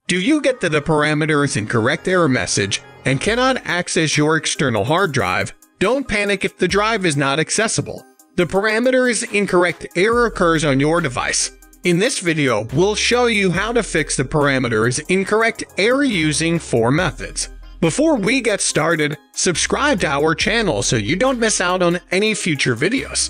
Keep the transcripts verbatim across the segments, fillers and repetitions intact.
Do you get that the parameter is incorrect error message and cannot access your external hard drive? Don't panic if the drive is not accessible. The parameter is incorrect error occurs on your device. In this video, we'll show you how to fix the parameter is incorrect error using four methods. Before we get started, subscribe to our channel so you don't miss out on any future videos.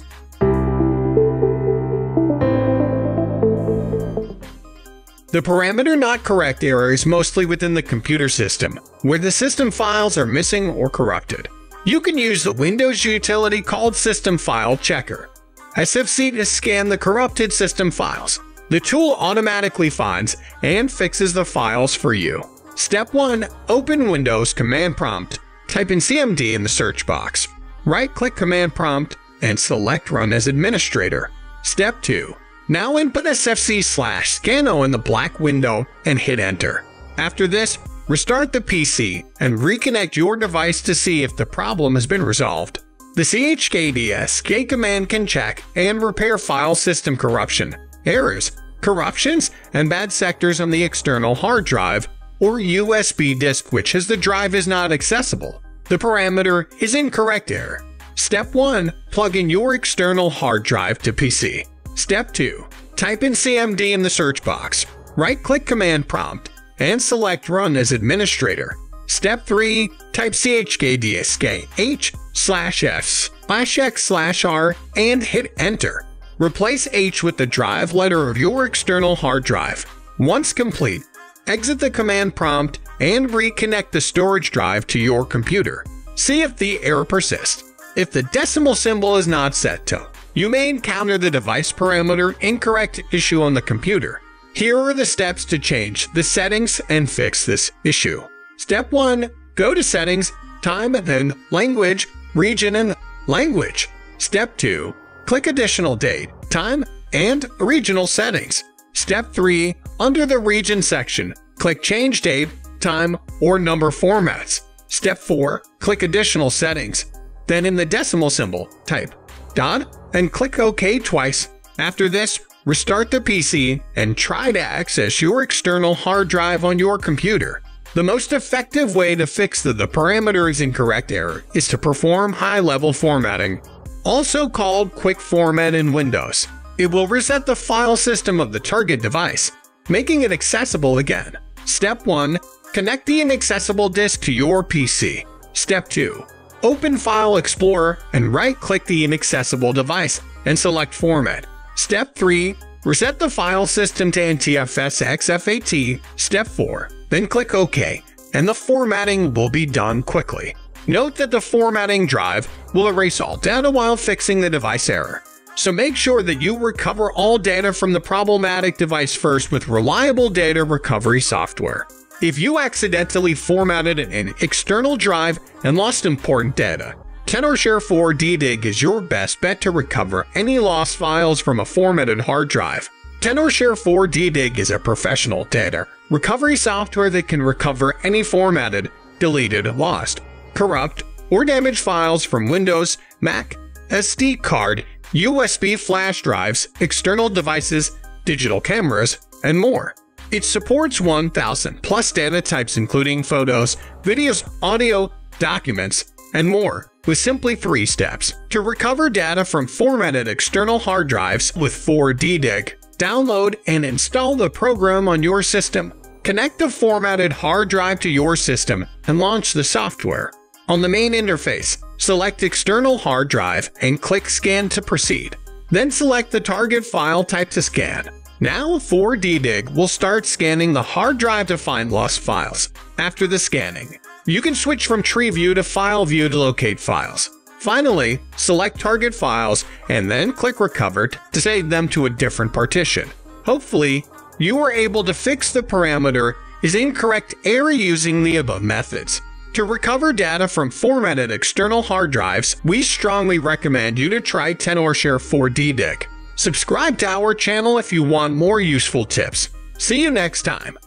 The parameter not correct error is mostly within the computer system, where the system files are missing or corrupted. You can use the Windows utility called System File Checker, S F C, to scan the corrupted system files. The tool automatically finds and fixes the files for you. Step one. Open Windows Command Prompt. Type in C M D in the search box. Right-click Command Prompt and select Run as Administrator. Step two. Now input S F C slash scannow in the black window and hit Enter. After this, restart the P C and reconnect your device to see if the problem has been resolved. The C H K D S K command can check and repair file system corruption, errors, corruptions, and bad sectors on the external hard drive or U S B disk which as the drive is not accessible. The parameter is incorrect error. Step one. Plug in your external hard drive to P C. Step two. Type in C M D in the search box. Right-click Command Prompt and select Run as Administrator. Step three. Type C H K D S K H slash F slash X slash R and hit Enter. Replace H with the drive letter of your external hard drive. Once complete, exit the command prompt and reconnect the storage drive to your computer. See if the error persists. If the decimal symbol is not set to, you may encounter the device parameter incorrect issue on the computer. Here are the steps to change the settings and fix this issue. Step one. Go to Settings, Time, then Language, Region, and Language. Step two. Click Additional Date, Time, and Regional Settings. Step three. Under the Region section, click Change Date, Time, or Number Formats. Step four. Click Additional Settings. Then in the decimal symbol, type dot and click OK twice. After this, restart the P C and try to access your external hard drive on your computer. The most effective way to fix the, the parameter is incorrect error is to perform high-level formatting, also called quick format in Windows. It will reset the file system of the target device, making it accessible again. Step one. Connect the inaccessible disk to your P C. Step two. Open File Explorer and right-click the inaccessible device and select Format. Step three. Reset the file system to N T F S X F A T. Step four. Then click OK, and the formatting will be done quickly. Note that the formatting drive will erase all data while fixing the device error. So make sure that you recover all data from the problematic device first with reliable data recovery software. If you accidentally formatted an external drive and lost important data, Tenorshare four D dig is your best bet to recover any lost files from a formatted hard drive. Tenorshare four D dig is a professional data recovery software that can recover any formatted, deleted, lost, corrupt, or damaged files from Windows, Mac, S D card, U S B flash drives, external devices, digital cameras, and more. It supports one thousand plus data types including photos, videos, audio, documents, and more, with simply three steps. To recover data from formatted external hard drives with four D dig, download and install the program on your system. Connect the formatted hard drive to your system and launch the software. On the main interface, select External Hard Drive and click Scan to proceed. Then select the target file type to scan. Now four D dig will start scanning the hard drive to find lost files. After the scanning, you can switch from Tree View to File View to locate files. Finally, select Target Files and then click Recover to save them to a different partition. Hopefully, you are able to fix the parameter is incorrect error using the above methods. To recover data from formatted external hard drives, we strongly recommend you to try Tenorshare four D dig. Subscribe to our channel if you want more useful tips. See you next time.